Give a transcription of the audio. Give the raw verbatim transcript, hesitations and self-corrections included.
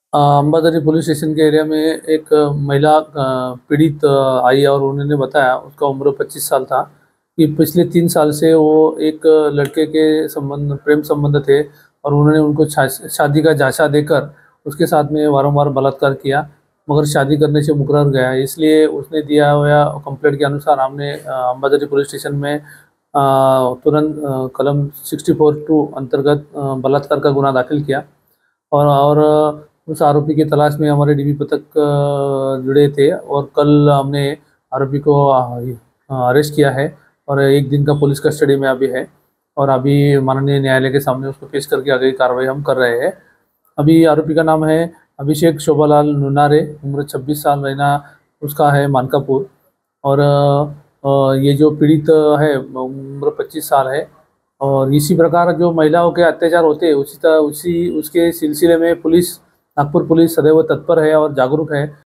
अ, Ambazari police station के area में एक महिला अ, पीड़ित अ, आई और उन्होंने बताया, उसका उम्र पच्चीस साल था, कि पिछले तीन साल से वो एक लड़के के संबंध प्रेम संबंध थे और उन्होंने उनको छा शादी का झांसा देकर उसके साथ में वारंवार बलात्कार किया, मगर शादी करने से मुकर्रर गया। इसलिए उसने दिया हुआ कंप्लेंट के अनुसार हमने अ, अंबाझरी पुलिस स्टेशन में अ, तुरंत अ, कलम सिक्सटी फोर टू अंतर्गत अ, बलात्कार का गुना दाखिल किया और और उस आरोपी की तलाश में हमारे डीबी पथक अ, जुड़े थे और कल हमने आरोपी को अ, अरेस्ट किया है और एक दिन का पुलिस कस्टडी में अभी है और अभी माननीय न्यायालय के सामने उसको पेश करके आगे की कार्रवाई हम कर रहे हैं। अभी आरोपी का नाम है अभिषेक शोभालाल नुनारे, उम्र छब्बीस साल, रहना उसका है मानकापुर और अ, अ, ये जो पीड़ित है उम्र पच्चीस साल है और इसी प्रकार जो महिलाओं के अत्याचार होते हैं उसी तरह उसी उसके सिलसिले में पुलिस नागपुर पुलिस सदैव तत्पर है और जागरूक है।